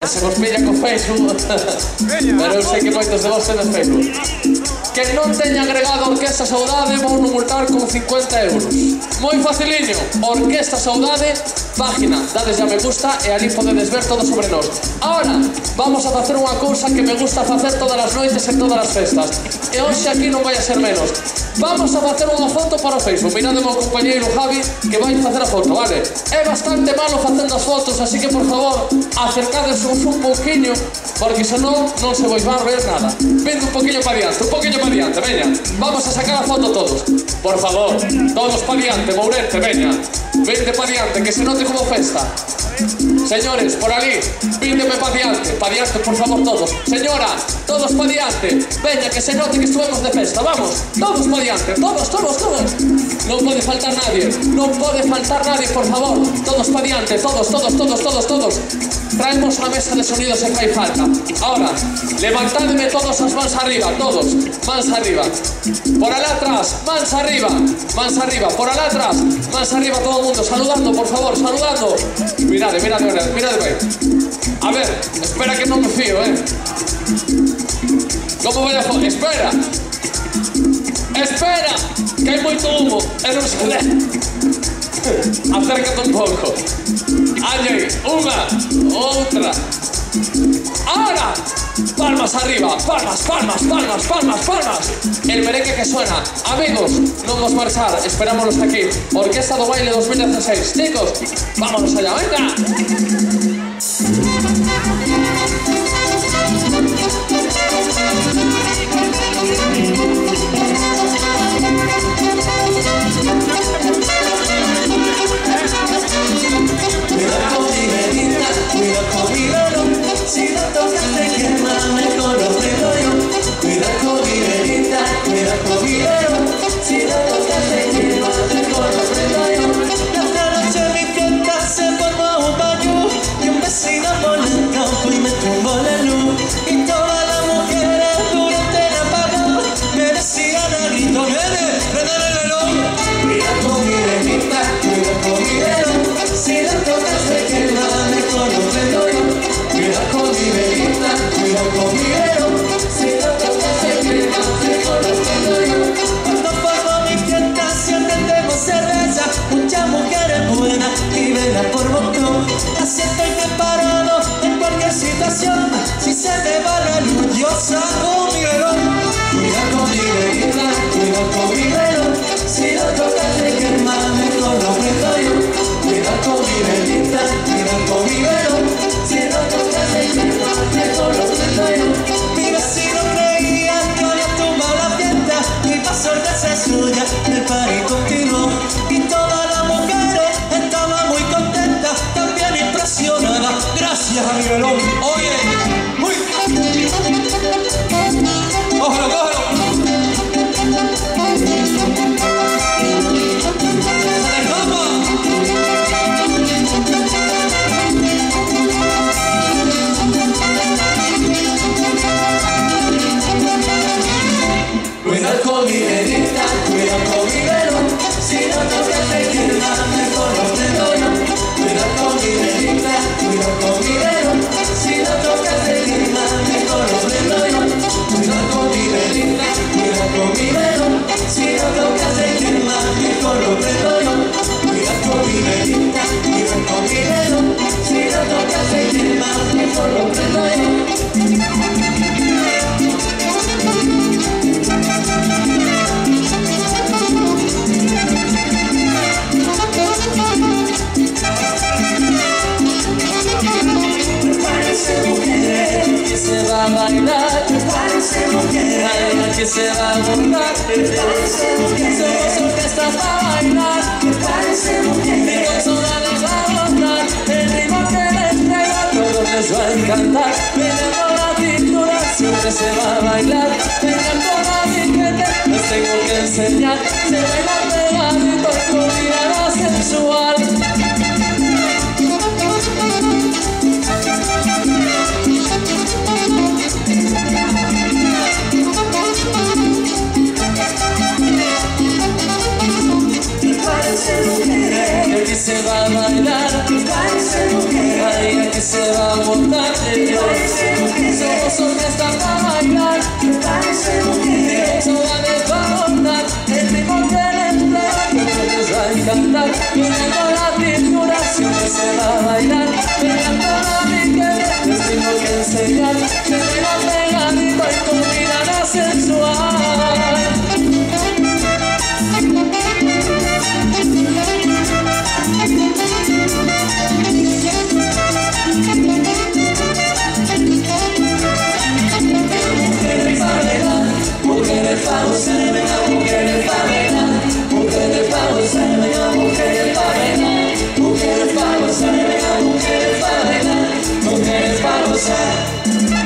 e se vos pilla con Facebook, pero eu sei que moitos de vos tenes Facebook. Que non teña agregado Orquesta Saudade vou non multar con 50 euros. Moi faciliño, Orquesta Saudade, página, dades a me gusta e ali podedes ver todo sobre nós. Ahora, vamos a facer unha cousa que me gusta facer todas as noites en todas as festas. E hoxe aquí non vai a ser menos. Vamos a facer unha foto para o Facebook. Mirade o meu compañeiro Javi que vai facer a foto, vale? É bastante malo facendo as fotos, así que por favor, acercades un pouquiño, porque senón non se vais a ver nada. Vende un poquinho para diante, veña. Vamos a sacar a foto todos. Por favor, todos para diante, Mourente, veña. Vende para diante, que se note como festa. Señores, por ali, víndeme para diante, por favor, todos. Señora, todos para diante. Veña, que se note que estuvemos de festa, vamos. Todos para diante, todos. Non pode faltar nadie, por favor. Todos para diante, todos. Traemos a mesa de sonidos en que hai falta. Ahora, levantadme todos as mans arriba, todos. Mans arriba. Por alá atrás, mans arriba. Por alá atrás, mans arriba todo o mundo. Saludando, por favor, saludando. Mirade ben. A ver, espera que non me fío, Como vai a foto? Espera, que hai moito humo e non se ve. Acércate un pouco. Allí, unha, outra. Ahora, palmas arriba, palmas. El merengue que suena. Amigos, non vos marchar, esperámonos aquí. Orquesta do Baile 2016. Chicos, vámonos allá, venga. Si se te va la luz, yo saco mi reloj. Cuida con mi velita, si lo tocas te quema, mejor lo prendo yo. Cuida con mi velita, si lo tocas te quema, mejor lo prendo yo. Mi vecino creía que había tumbado la fiesta y pa' sorpresa suya el party continuó. Y todas las mujeres estaban muy contentas, también impresionadas, gracias a mi reloj. Oye, cógelo. Cuida con mi velita, si no tocas te quema, mejor lo prendo yo. Cuida con mi velita, si no tocas te quema, mejor lo prendo yo. Cuida con mi velita, si no tocas te quema, mejor lo prendo yo. Cuida con mi velita, si no tocas te quema, mejor lo prendo yo. Se va a bailar, que se va a montar, somos orquestas para bailar, mi consola les va a montar, el ritmo que les traiga, todo les va a encantar, mirando la pintura, siempre se va a bailar, vengan con la gente, les tengo que enseñar, se baila pegadito con mirada sensual. Que se va a bailar, ay, que se va a montar. somos orquesta para bailar, prepárense mujeres, saudades para bondar, el ritmo que les trae, que les va a encantar, mirando la cintura, siempre se va a bailar, mirando la bikini, les tengo que enseñar, que bailan pegadito y con mirada sensual. mujeres pa' gozar, venga, mujeres pa' bailar, mujeres pa' gozar, venga, mujeres pa' bailar, mujeres pa' gozar, venga, mujeres pa' bailar, mujeres pa' gozar.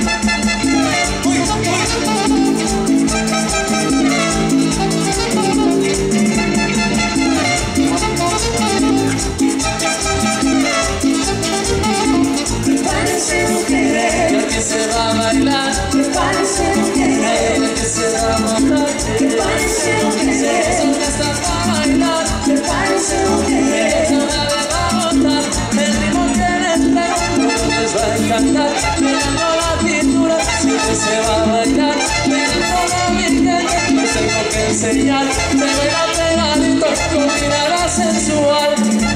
Prepárense mujeres, Y aquí se va a bailar, prepárense mujeres, y aquí se va a montar, prepárense mujeres, somos orquesta para bailar, prepárense mujeres, saudades para bondar, el ritmo que les traigo, les va a encantar, mirando la cintura, siempre se va a bailar, mirando la bikini, les tengo que enseñar, se baila pegadito con mirada sensual.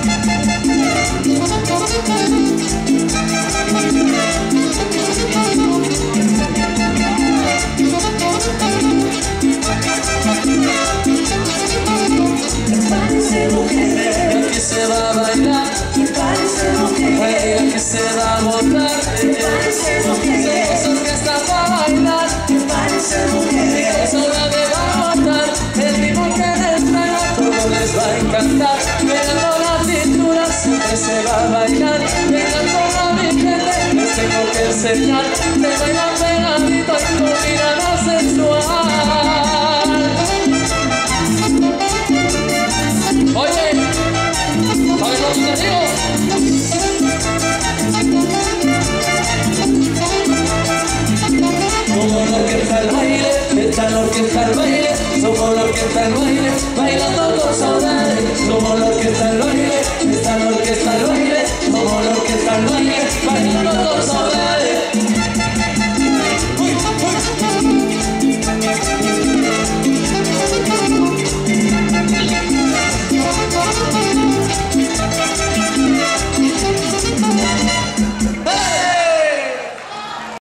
prepárense mujeres, Y aquí se va a bailar, prepárense mujeres, y aquí se va a montar, prepárense mujeres, somos orquesta para bailar, prepárense mujeres, saudades va a montar, el ritmo que les traigo, todo les va a encantar, mirando la cintura, siempre se va a bailar, mirando la bikini, les tengo que enseñar, se bailan pegadito y con mirada sensual. Oye, ¿sabes lo que te digo? como la orquesta al baile, está la orquesta al baile, somos la orquesta al baile, bailando